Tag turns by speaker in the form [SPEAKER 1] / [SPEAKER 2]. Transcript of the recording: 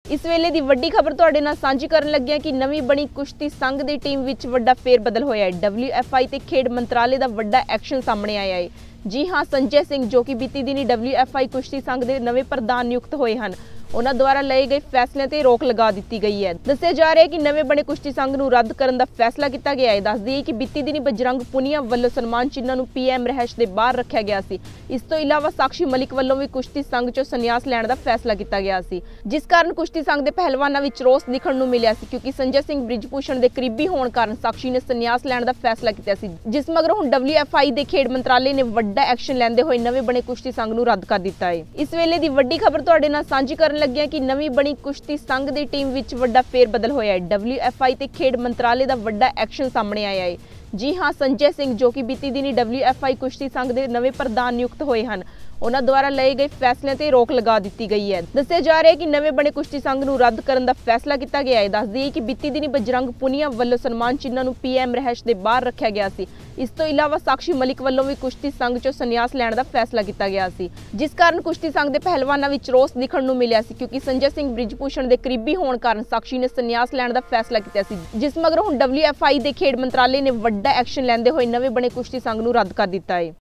[SPEAKER 1] इस वेले दी वड्डी खबर तुहाडे नाल सांझी करन लगे कि नवीं बनी कुश्ती संघ दी टीम विच वड्डा फेरबदल होया है। WFI ते खेड मंत्रालय दा वड्डा एक्शन सामने आया है। जी हाँ, संजय सिंह जो कि बीती दिनी WFI कुश्ती संघ दे नवे प्रधान नियुक्त होए हन, उन्हां द्वारा लए गए फैसले ते रोक लगा दी गई है। दस्सिया जा रहा है कि नवे बने कुश्ती संघ नूं रद्द करन दा फैसला किया गया है। दस दईए कि बीती दिनी बजरंग पुनिया वल्लों सन्मान चिन्ह नूं PM रहश दे बाहर रखा गया सी। इस तो इलावा साक्षी मलिक वल्लों भी कुश्ती संघ चों संन्यास लैण दा फैसला किया गया सी, जिस कारण कुश्ती संघ दे पहलवानां विच रोस दिखण नूं मिलिया सी, क्योंकि संजय सिंह बृजभूषण दे करीबी होण कारण साक्षी ने संन्यास लैण दा फैसला किया सी, जिस मगरों हुण WFI दे खेड मंत्रालय ने वड्डा एक्शन लैंदे होए नवे बने कुश्ती संघ नूं रद्द कर दिता है। इस वेले दी वड्डी खबर तुहाडे नाल सांझी करन लगे कि नवीं बनी कुश्ती संघ दी टीम विच वड्डा फेरबदल होया है। WFI ते खेड मंत्रालय दा वड्डा एक्शन सामने आया है। जी हाँ, संजय सिंह जो कि बीती दिनी WFI कुश्ती संघ दे नवे प्रधान नियुक्त होए हन, उन्हां द्वारा लए गए फैसले ते रोक लगा दी गई है। दस्सिया जा रहा है कि नवे बने कुश्ती संघ नूं रद्द करन दा फैसला किया गया है। दस दईए कि बीती दिनी बजरंग पुनिया वल्लों सन्मान चिन्ह नूं PM रहश दे बाहर रखा गया सी। इस तो इलावा साक्षी मलिक वल्लों भी कुश्ती संघ चों संन्यास लैण दा फैसला किया गया सी, जिस कारण कुश्ती संघ दे पहलवानां विच रोस दिखण नूं मिलिया सी, क्योंकि संजय सिंह बृजभूषण दे करीबी होण कारण साक्षी ने संन्यास लैण दा फैसला किया सी, जिस मगरों हुण WFI दे खेड मंत्रालय ने वड्डा एक्शन लैंदे होए नवे बने कुश्ती संघ नूं रद्द कर दिता है।